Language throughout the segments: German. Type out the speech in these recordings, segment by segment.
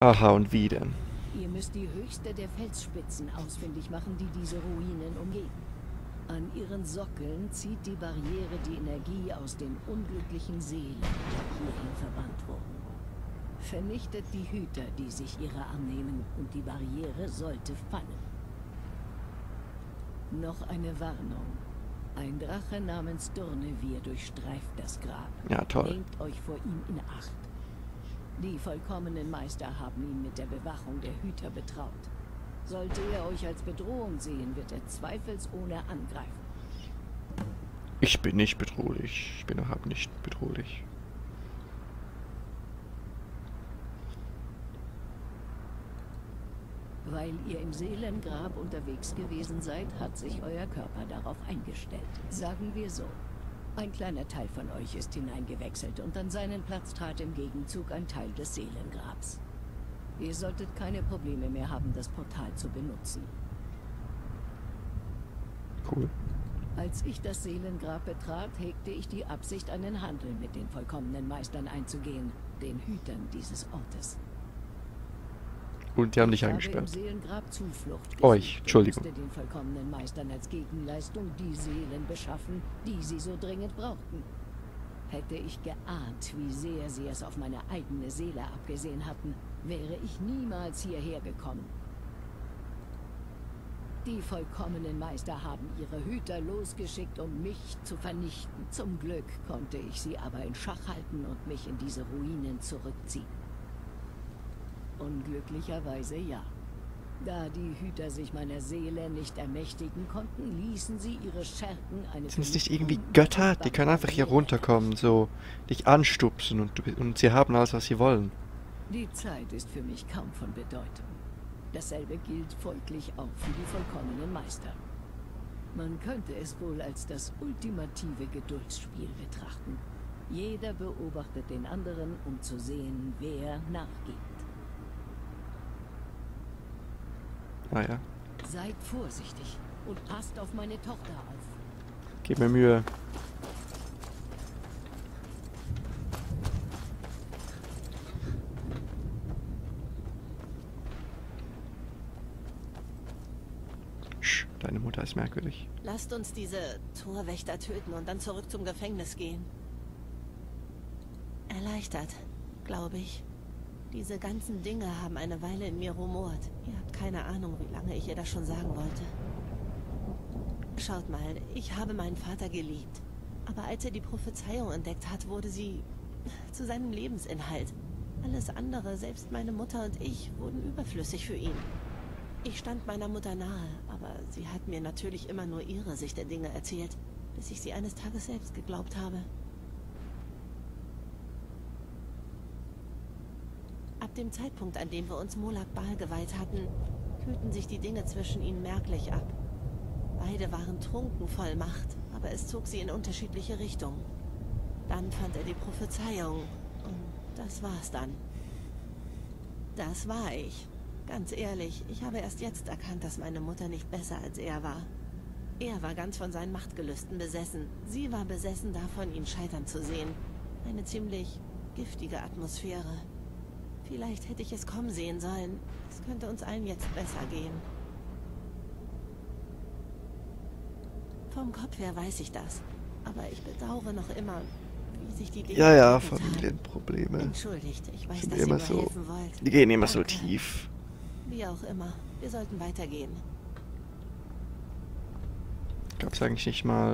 Aha, und wie denn? Ihr müsst die höchste der Felsspitzen ausfindig machen, die diese Ruinen umgeben. An ihren Sockeln zieht die Barriere die Energie aus den unglücklichen Seelen, die hierhin verbannt wurden. Vernichtet die Hüter, die sich ihrer annehmen, und die Barriere sollte fallen. Noch eine Warnung. Ein Drache namens Durnevir durchstreift das Grab. Ja, toll. Nehmt euch vor ihm in Acht. Die vollkommenen Meister haben ihn mit der Bewachung der Hüter betraut. Sollte er euch als Bedrohung sehen, wird er zweifelsohne angreifen. Ich bin nicht bedrohlich. Ich bin überhaupt nicht bedrohlich. Weil ihr im Seelengrab unterwegs gewesen seid, hat sich euer Körper darauf eingestellt. Sagen wir so. Ein kleiner Teil von euch ist hineingewechselt und an seinen Platz trat im Gegenzug ein Teil des Seelengrabs. Ihr solltet keine Probleme mehr haben, das Portal zu benutzen. Cool. Als ich das Seelengrab betrat, hegte ich die Absicht, einen Handel mit den vollkommenen Meistern einzugehen, den Hütern dieses Ortes. Und die haben dich Ich habe eingesperrt. im Seelengrab Zuflucht Euch, gesucht und Entschuldigung. musste den vollkommenen Meistern als Gegenleistung die Seelen beschaffen, die sie so dringend brauchten. Hätte ich geahnt, wie sehr sie es auf meine eigene Seele abgesehen hatten, wäre ich niemals hierher gekommen. Die vollkommenen Meister haben ihre Hüter losgeschickt, um mich zu vernichten. Zum Glück konnte ich sie aber in Schach halten und mich in diese Ruinen zurückziehen. Unglücklicherweise ja. Da die Hüter sich meiner Seele nicht ermächtigen konnten, ließen sie ihre Schergen eine... Sind es nicht irgendwie Götter? Die können einfach hier runterkommen, so dich anstupsen und sie haben alles, was sie wollen. Die Zeit ist für mich kaum von Bedeutung. Dasselbe gilt folglich auch für die vollkommenen Meister. Man könnte es wohl als das ultimative Geduldsspiel betrachten. Jeder beobachtet den anderen, um zu sehen, wer nachgibt. Ah ja. Seid vorsichtig und passt auf meine Tochter auf. Gib mir Mühe. Sch, deine Mutter ist merkwürdig. Lasst uns diese Torwächter töten und dann zurück zum Gefängnis gehen. Erleichtert, glaube ich. Diese ganzen Dinge haben eine Weile in mir rumort. Ihr habt keine Ahnung, wie lange ich ihr das schon sagen wollte. Schaut mal, ich habe meinen Vater geliebt. Aber als er die Prophezeiung entdeckt hat, wurde sie zu seinem Lebensinhalt. Alles andere, selbst meine Mutter und ich, wurden überflüssig für ihn. Ich stand meiner Mutter nahe, aber sie hat mir natürlich immer nur ihre Sicht der Dinge erzählt, bis ich sie eines Tages selbst geglaubt habe. Ab dem Zeitpunkt, an dem wir uns Molag Bal geweiht hatten, kühlten sich die Dinge zwischen ihnen merklich ab. Beide waren trunken voll Macht, aber es zog sie in unterschiedliche Richtungen. Dann fand er die Prophezeiung und das war's dann. Das war ich. Ganz ehrlich, ich habe erst jetzt erkannt, dass meine Mutter nicht besser als er war. Er war ganz von seinen Machtgelüsten besessen. Sie war besessen davon, ihn scheitern zu sehen. Eine ziemlich giftige Atmosphäre. Vielleicht hätte ich es kommen sehen sollen. Es könnte uns allen jetzt besser gehen. Vom Kopf her weiß ich das. Aber ich bedauere noch immer, wie sich die Dinge Ja, entwickelt haben. Familienprobleme. Entschuldigt, ich weiß, Sind dass ihr immer mir so. helfen wollt. Die gehen immer so Danke. tief. Wie auch immer, wir sollten weitergehen. Gab's eigentlich nicht mal.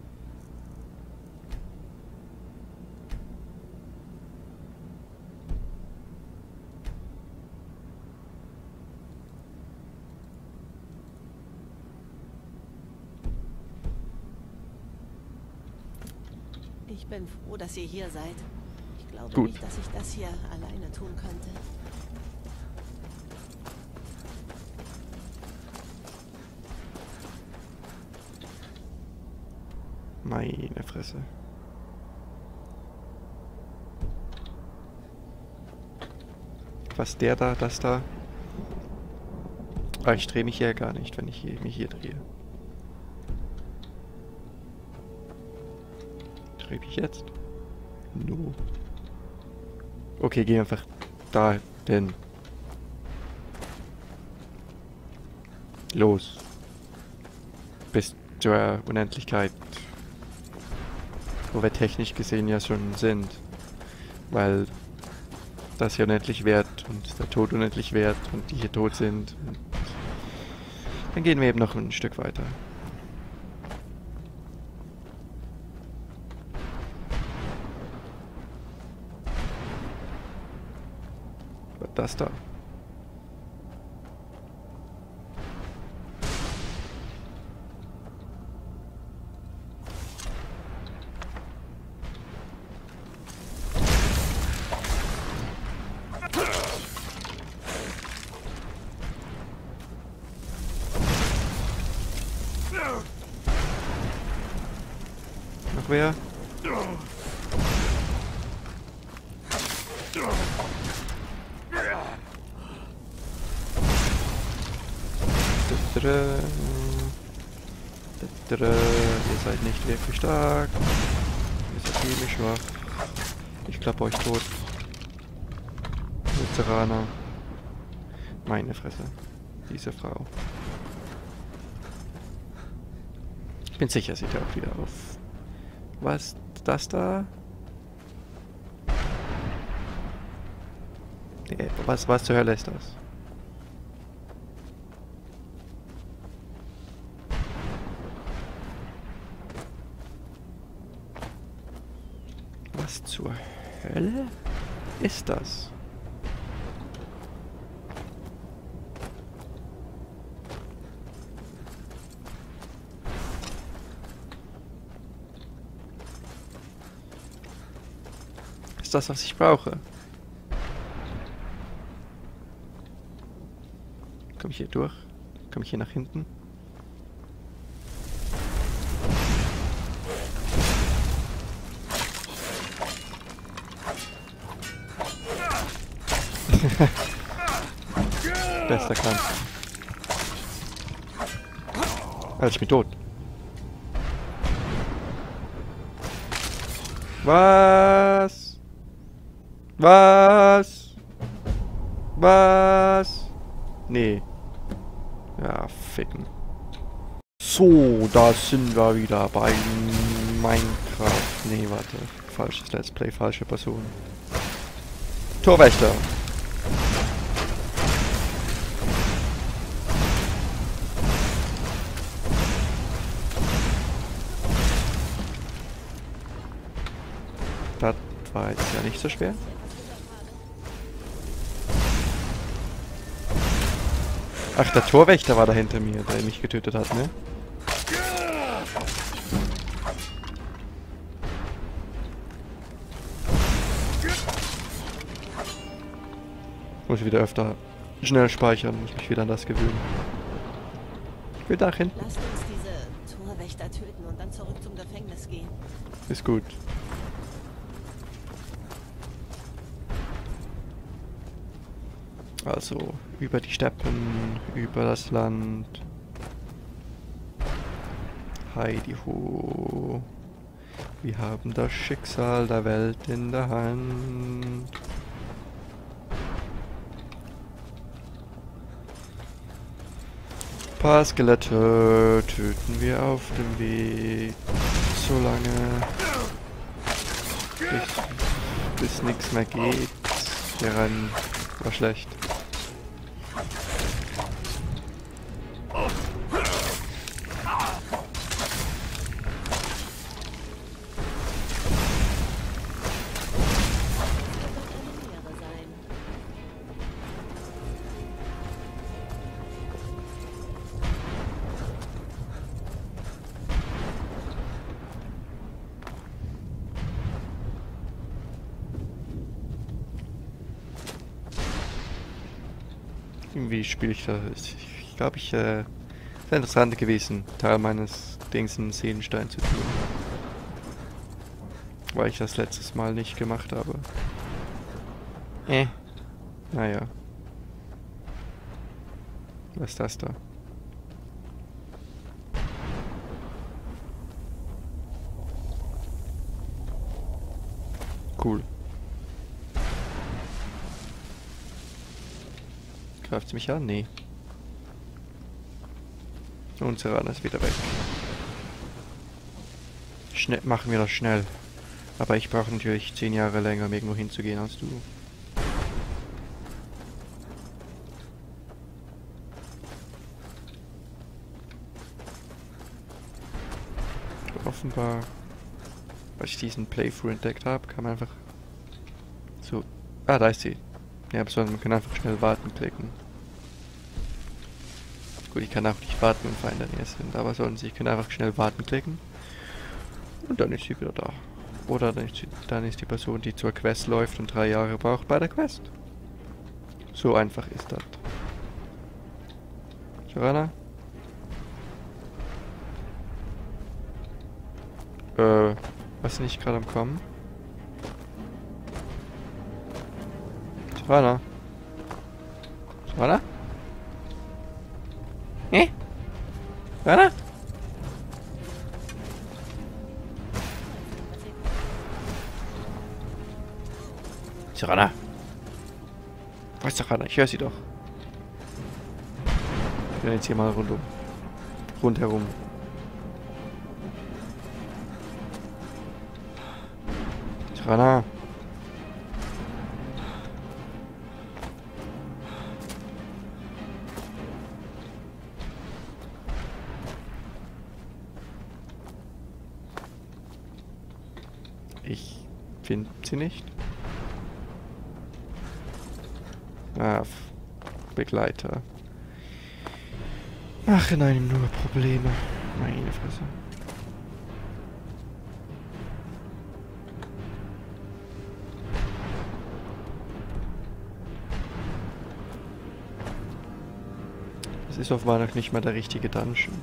Ich bin froh, dass ihr hier seid. Ich glaube Gut. nicht, dass ich das hier alleine tun könnte. Meine Fresse. Was der da, das da? Ah, ich drehe mich hier gar nicht, wenn ich mich hier drehe. Drehe ich jetzt? No. Okay, geh einfach da, denn los. Bis zur Unendlichkeit. Wo wir technisch gesehen ja schon sind. Weil das hier unendlich währt und der Tod unendlich währt und die hier tot sind. Und dann gehen wir eben noch ein Stück weiter. Was ist das da? Noch wer? Ihr seid nicht wirklich stark. Ihr seid ziemlich schwach. Ich klappe euch tot. Lutheraner. Meine Fresse. Diese Frau. Ich bin sicher, sie taucht wieder auf. Was ist das da? Was zur Hölle ist das? Was zur Hölle ist das? Ist das, was ich brauche? Komme ich hier durch? Komme ich hier nach hinten? Bester Kampf. Alter, ich bin tot. Was? Was? Was? Nee. Ja, ficken. So, da sind wir wieder bei Minecraft. Nee, warte. Falsches Let's Play, falsche Person. Torwächter. Das war jetzt ja nicht so schwer. Ach, der Torwächter war da hinter mir, der mich getötet hat, ne? Muss ich wieder öfter schnell speichern, muss mich wieder an das gewöhnen. Ich will da hinten. Lasst uns diese Torwächter töten und dann zurück zum Gefängnis gehen. Ist gut. Also, über die Steppen, über das Land. Heidi ho. Wir haben das Schicksal der Welt in der Hand. Paar Skelette töten wir auf dem Weg. So lange. Bis nichts mehr geht. Wir rennen. War schlecht. Irgendwie spiele ich da. Ich glaube, wäre interessant gewesen, Teil meines Dings in Seelenstein zu tun. Weil ich das letztes Mal nicht gemacht habe. Naja. Was ist das da? Cool. Greift sie mich an? Nee. Und Serana ist wieder weg. Machen wir das schnell. Aber ich brauche natürlich 10 Jahre länger, um irgendwo hinzugehen als du. Offenbar, als ich diesen Playthrough entdeckt habe, kann man einfach so... Ah, da ist sie. Ja, aber man kann einfach schnell warten klicken. Gut, ich kann auch nicht warten, wenn Feinde in der Nähe sind, aber sonst, ich kann einfach schnell warten klicken. Und dann ist sie wieder da. Oder dann ist die Person, die zur Quest läuft und 3 Jahre braucht, bei der Quest. So einfach ist das. Serana? Was ist nicht gerade am Kommen? Serana? Serana? Serana? Serana? Wo ist Serana? Ich höre sie doch. Ich bin jetzt hier mal rundherum. Serana? Ich finde sie nicht. Ah, Begleiter. Machen einem nur Probleme. Meine Fresse. Das ist offenbar noch nicht mal der richtige Dungeon.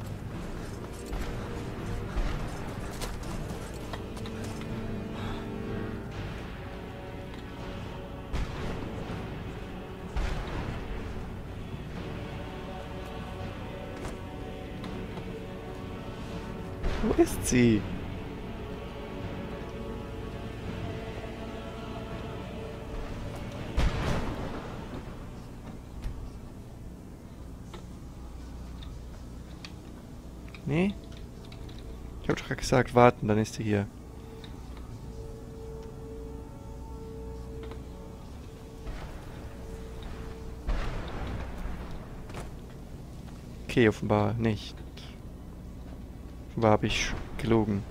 Wo ist sie? Nee? Ich hab doch gerade gesagt, warten, dann ist sie hier. Okay, offenbar nicht. Offenbar habe ich gelogen.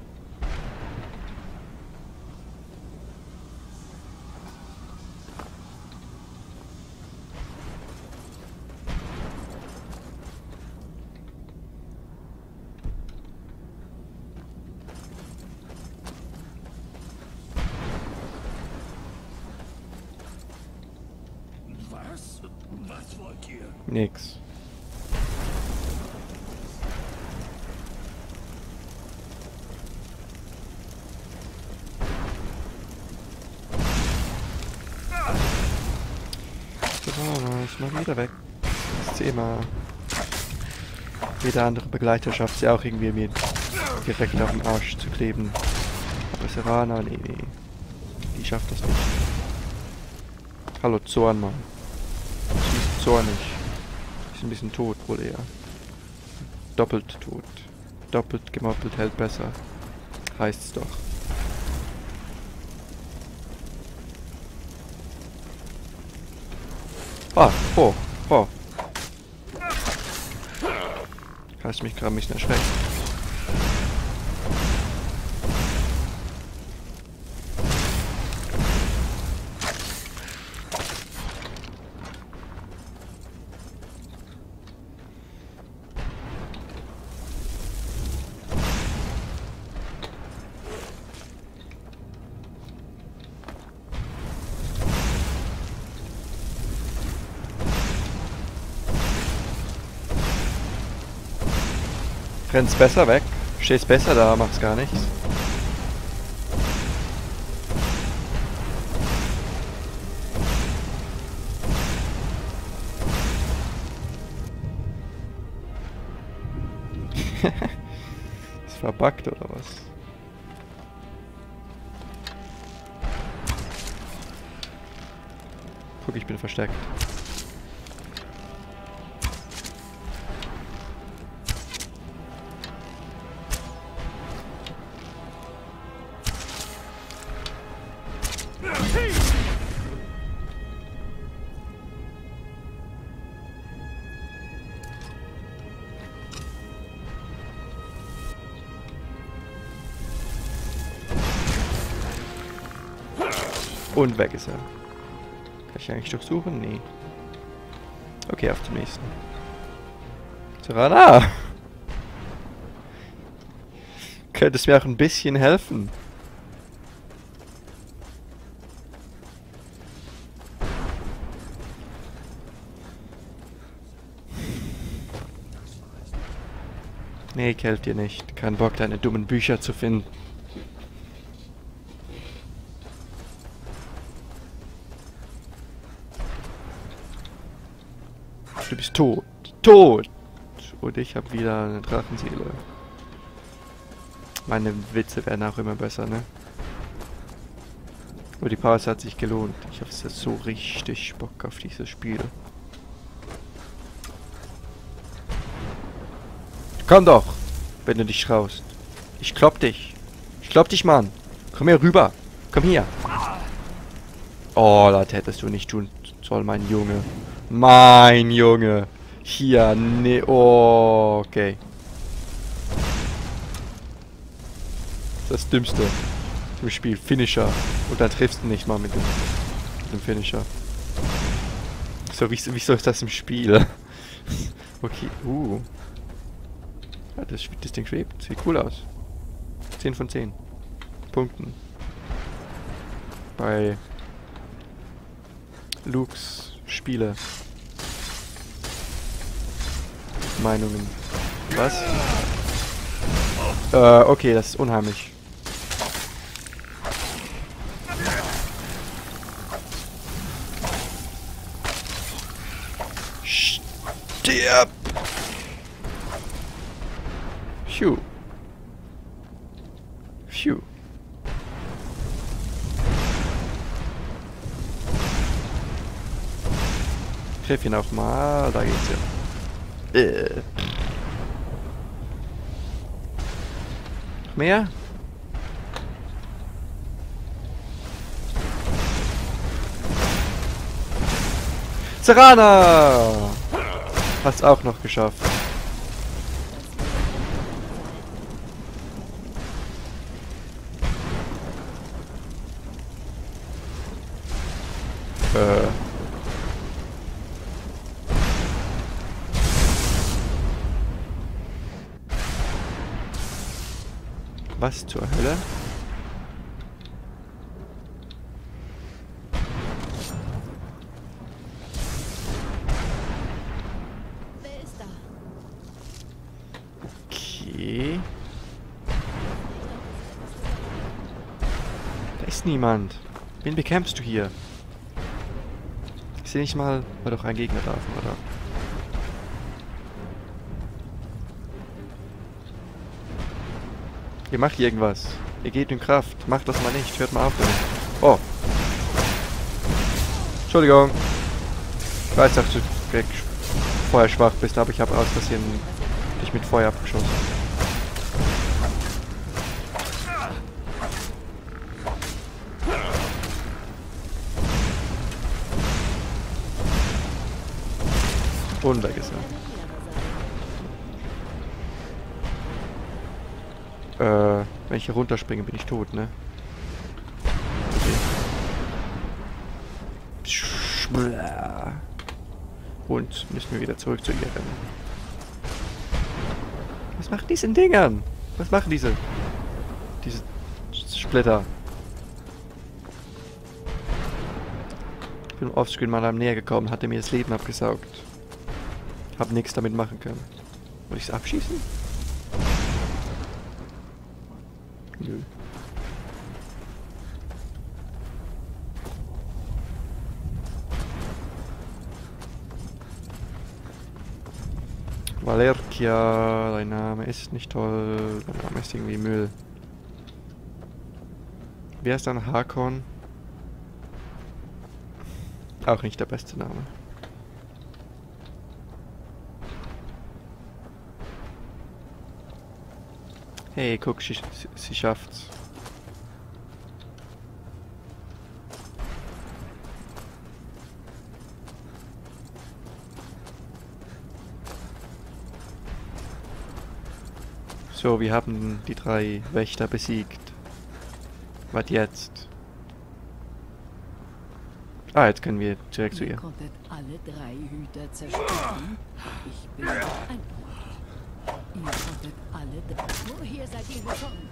Was wollt ihr? Nix. So, ist mal wieder weg. Das ist sie immer. Jede andere Begleiter schafft sie auch irgendwie mir direkt auf den Arsch zu kleben. Aber Serana, nee. Die schafft das nicht. Hallo Zorn, Mann. Sie ist zornig. Sie ist ein bisschen tot, wohl eher. Doppelt tot. Doppelt gemoppelt hält besser. Heißt's doch. Ah, oh. Hast mich gerade ein bisschen erschreckt. Rennst besser weg. Stehst besser da, machst gar nichts. Ist verbuggt oder was? Guck, ich bin versteckt. Und weg ist er. Kann ich eigentlich durchsuchen? Nee. Okay, auf zum nächsten. Serana! Könntest mir auch ein bisschen helfen. Nee, kält dir nicht. Kein Bock, deine dummen Bücher zu finden. Du bist tot. Tot! Und ich habe wieder eine Drachenseele. Meine Witze werden auch immer besser, ne? Aber die Pause hat sich gelohnt. Ich habe jetzt so richtig Bock auf dieses Spiel. Komm doch, wenn du dich traust. Ich klopp dich. Ich klopp dich, Mann. Komm hier rüber. Komm hier. Oh, das hättest du nicht tun sollen, mein Junge. Mein Junge. Hier, ne, oh, okay. Das Dümmste im Spiel. Finisher. Und dann triffst du nicht mal mit dem Finisher. So, wieso ist das im Spiel? Okay, Ja, das Ding schwebt. Sieht cool aus. 10 von 10 Punkten. Bei Lukes Spiele. Meinungen. Was? Okay, das ist unheimlich. Stirb! Phew. Phew. Treff ihn auch mal, da geht's ja. Mehr? Serana! Hast auch noch geschafft. Was zur Hölle? Wer ist da? Okay. Da ist niemand. Wen bekämpfst du hier? Ich sehe nicht mal, war doch ein Gegner da, oder? Ihr macht irgendwas. Ihr geht in Kraft. Macht das mal nicht. Hört mal auf damit. Oh. Entschuldigung. Ich weiß, dass du vorher schwach bist, aber ich habe aus Versehen dich mit Feuer abgeschossen. Und weg ist er. Wenn ich hier runterspringe, bin ich tot, ne? Okay. Und müssen wir wieder zurück zu ihr rennen. Was macht diesen Dingern? Was machen diese Splitter? Ich bin offscreen mal am näher gekommen, hatte mir das Leben abgesaugt. Hab nichts damit machen können. Muss ich es abschießen? Nö. Valerkia, dein Name ist nicht toll, dein Name ist irgendwie Müll. Wer ist dann Hakon? Auch nicht der beste Name. Hey, guck, sie schafft's. So, wir haben die 3 Wächter besiegt. Was jetzt? Ah, jetzt können wir direkt zu Ihr ihr. konntet alle 3 Hüter zerstören. Ich bin beeindruckt. Ihr konntet alle 3... Woher seid ihr gekommen?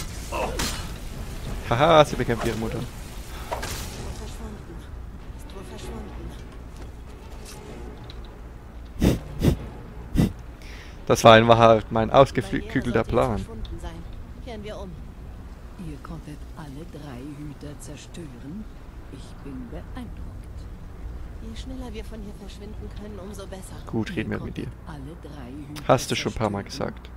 Haha, sie bekämpft ihre Mutter. Verschwunden. Ist wohl verschwunden. Das war in Wahrheit mein Barriere ausgeklügelter sollte Plan. verschwunden sein. Kehren wir um. Ihr konntet alle 3 Hüter zerstören. Ich bin beeindruckt. Je schneller wir von hier verschwinden können, umso besser. Gut, reden wir Ihr mit dir. konntet alle 3 Hüter Hast du schon ein paar Mal zerstören. gesagt.